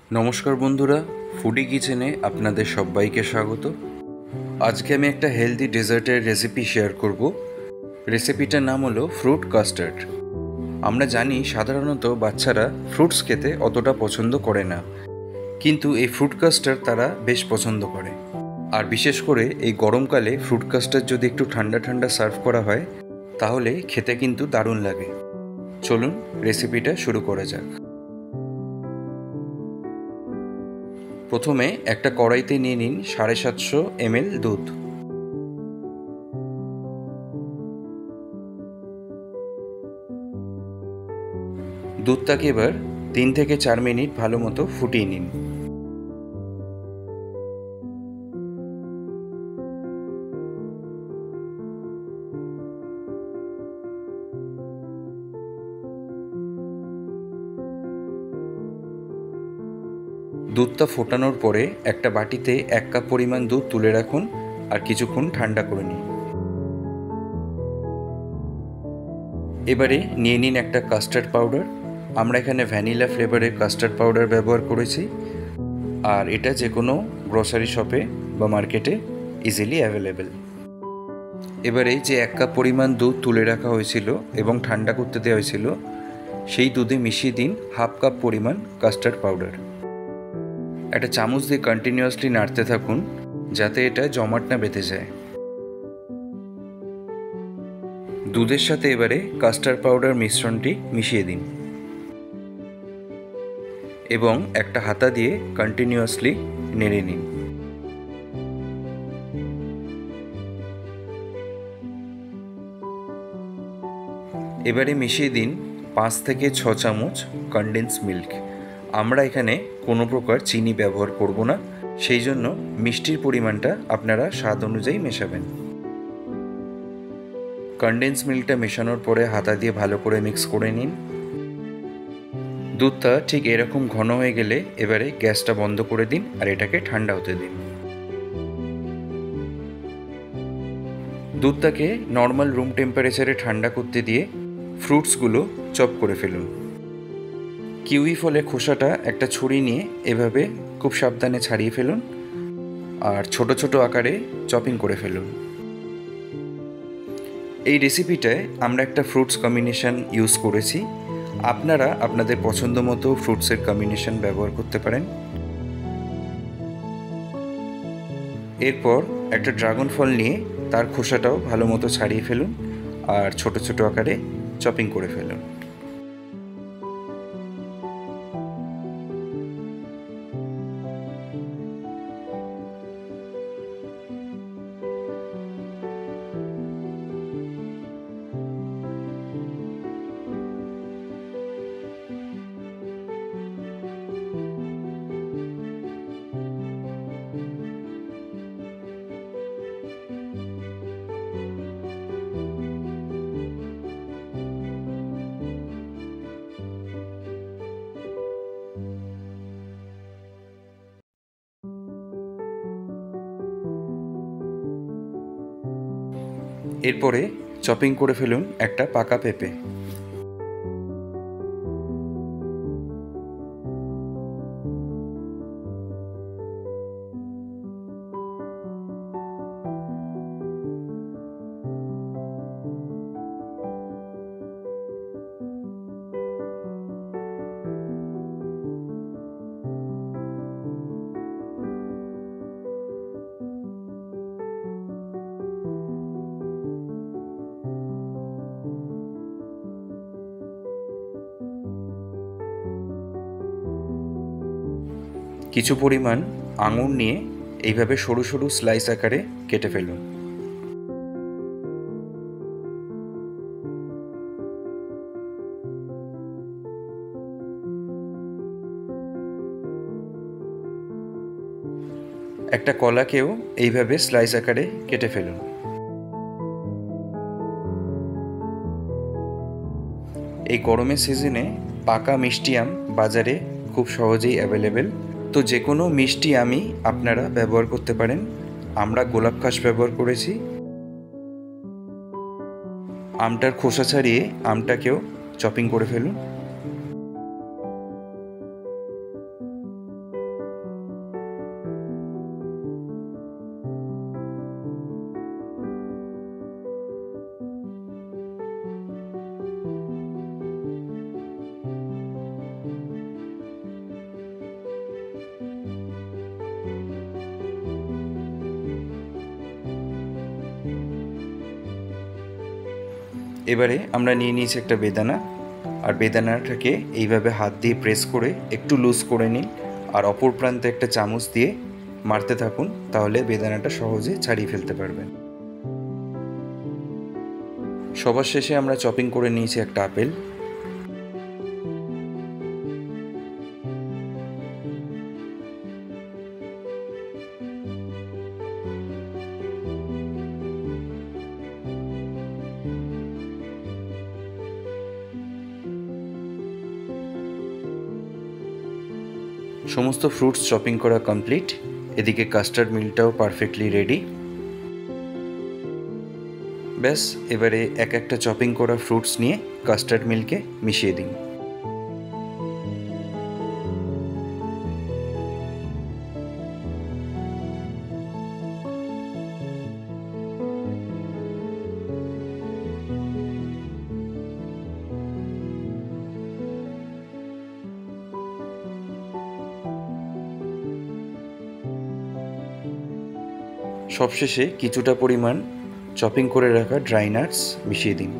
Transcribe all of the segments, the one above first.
নমস্কার বন্ধুরা, ফুডি কিচেনে আপনাদের সবাইকে স্বাগত। আজকে আমি একটা হেলদি ডেজার্টের রেসিপি শেয়ার করব। রেসিপিটার নাম হলো ফ্রুট কাস্টার্ড। আমরা জানি সাধারণত বাচ্চারা ফ্রুটস খেতে অতটা পছন্দ করে না, কিন্তু এই ফ্রুট কাস্টার্ড তারা বেশ পছন্দ করে। আর বিশেষ করে এই গরমকালে ফ্রুট কাস্টার্ড যদি একটু ঠান্ডা ঠান্ডা সার্ভ করা হয় তাহলে খেতে কিন্তু দারুণ লাগে। চলুন রেসিপিটা শুরু করা যাক। প্রথমে একটা কড়াইতে নিয়ে নিন 750 ml দুধ। দুধটাকে এবার 3 থেকে 4 মিনিট ভালো মতো ফুটিয়ে নিন। দুধটা ফোটানোর পরে একটা বাটিতে 1 কাপ পরিমাণ দুধ তুলে রাখুন আর কিছুক্ষণ ঠান্ডা করে নিন। এবারে নিয়ে নিন একটা কাস্টার্ড পাউডার। আমরা এখানে ভ্যানিলা ফ্লেভারের কাস্টার্ড পাউডার ব্যবহার করেছি, আর এটা যে কোনো গ্রোসারি শপে বা মার্কেটে ইজিলি অ্যাভেলেবেল। এবারে যে 1 কাপ পরিমাণ দুধ তুলে রাখা হয়েছিল এবং ঠান্ডা করতে দেওয়া হয়েছিল, সেই দুধে মিশিয়ে দিন 1/2 কাপ পরিমাণ কাস্টার্ড পাউডার। একটা চামচ দিয়ে কন্টিনিউয়াসলি নাড়তে থাকুন যাতে এটা জমাট না বেঁধে যায়। দুধের সাথে এবারে কাস্টার্ড পাউডার মিশ্রণটি মিশিয়ে দিন এবং একটা হাতা দিয়ে কন্টিনিউয়াসলি নেড়ে নিন। এবারে মিশিয়ে দিন 5 থেকে 6 চামচ কনডেন্স মিল্ক। আমরা এখানে কোনো প্রকার চিনি ব্যবহার করব না, সেই জন্য মিষ্টির পরিমাণটা আপনারা স্বাদ অনুযায়ী মেশাবেন। কনডেন্স মিল্কটা মেশানোর পরে হাতা দিয়ে ভালো করে মিক্স করে নিন। দুধটা ঠিক এরকম ঘন হয়ে গেলে এবারে গ্যাসটা বন্ধ করে দিন আর এটাকে ঠান্ডা হতে দিন। দুধটাকে নর্মাল রুম টেম্পারেচারে ঠান্ডা করতে দিয়ে ফ্রুটসগুলো চপ করে ফেলুন। কিউই ফলের খোসাটা একটা ছুরি নিয়ে এভাবে খুব সাবধানে ছাড়িয়ে ফেলুন আর ছোট ছোট আকারে চপিং করে ফেলুন। এই রেসিপিটায় আমরা একটা ফ্রুটস কম্বিনেশন ইউজ করেছি। আপনারা আপনাদের পছন্দ মতো ফ্রুটসের কম্বিনেশন ব্যবহার করতে পারেন। এরপর একটা ড্রাগন ফল নিয়ে তার খোসাটাও ভালো মতো ছাড়িয়ে ফেলুন আর ছোট ছোট আকারে চপিং করে ফেলুন। এরপরে চপিং করে ফেলুন একটা পাকা পেঁপে। কিছু পরিমাণ আঙুর নিয়ে এইভাবে সরু সরু স্লাইস আকারে কেটে ফেলুন। একটা কলাকেও এইভাবে স্লাইস আকারে কেটে ফেলুন। এই গরমের সিজনে পাকা মিষ্টি আম বাজারে খুব সহজেই অ্যাভেলেবেল, তো যে কোনো মিষ্টি আমই আপনারা ব্যবহার করতে পারেন। আমরা গোলাপ খাস ব্যবহার করেছি। আমটার খোসা ছাড়িয়ে আমটাকেও চপিং করে ফেলুন। এবারে আমরা নিয়ে নিয়েছি একটা বেদানা, আর বেদানাটাকে এইভাবে হাত দিয়ে প্রেস করে একটু লুজ করে নিন, আর অপর প্রান্তে একটা চামচ দিয়ে মারতে থাকুন, তাহলে বেদানাটা সহজে ছাড়িয়ে ফেলতে পারবেন। সবার শেষে আমরা চপিং করে নিয়েছি একটা আপেল। সমস্ত ফ্রুটস চপিং করা কমপ্লিট। এদিকে কাস্টার্ড মিল্কটাও পারফেক্টলি রেডি। ব্যাস, এবারে এক একটা চপিং করা ফ্রুটস নিয়ে কাস্টার্ড মিল্কে মিশিয়ে দিন। সবশেষে কিছুটা পরিমাণ চপিং করে রাখা ড্রাই নাটস মিশিয়ে দিন।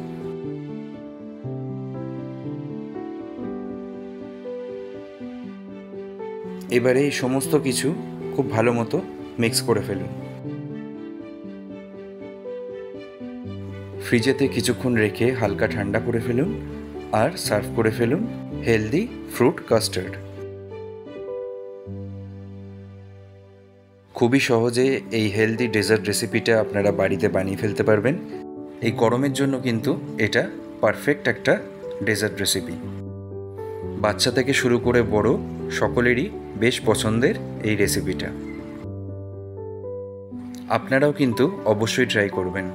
এবারে এই সমস্ত কিছু খুব ভালো মতো মিক্স করে ফেলুন। ফ্রিজেতে কিছুক্ষণ রেখে হালকা ঠান্ডা করে ফেলুন আর সার্ভ করে ফেলুন হেলদি ফ্রুট কাস্টার্ড। খুবই সহজে এই হেলদি ডেজার্ট রেসিপিটা আপনারা বাড়িতে বানিয়ে ফেলতে পারবেন। এই গরমের জন্য কিন্তু এটা পারফেক্ট একটা ডেজার্ট রেসিপি। বাচ্চা থেকে শুরু করে বড় সকলেরই বেশ পছন্দের এই রেসিপিটা। আপনারাও কিন্তু অবশ্যই ট্রাই করবেন।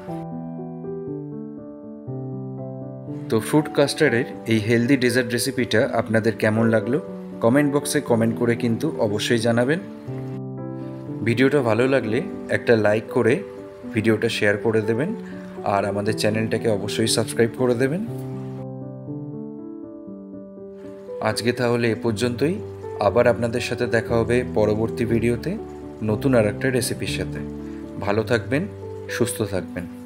তো ফ্রুট কাস্টার্ডের এই হেলদি ডেজার্ট রেসিপিটা আপনাদের কেমন লাগলো কমেন্ট বক্সে কমেন্ট করে কিন্তু অবশ্যই জানাবেন। ভিডিওটা ভালো লাগলে একটা লাইক করে ভিডিওটা শেয়ার করে দেবেন, আর আমাদের চ্যানেলটাকে অবশ্যই সাবস্ক্রাইব করে দেবেন। আজকে তাহলে এ পর্যন্তই। আবার আপনাদের সাথে দেখা হবে পরবর্তী ভিডিওতে নতুন আর একটা রেসিপির সাথে। ভালো থাকবেন, সুস্থ থাকবেন।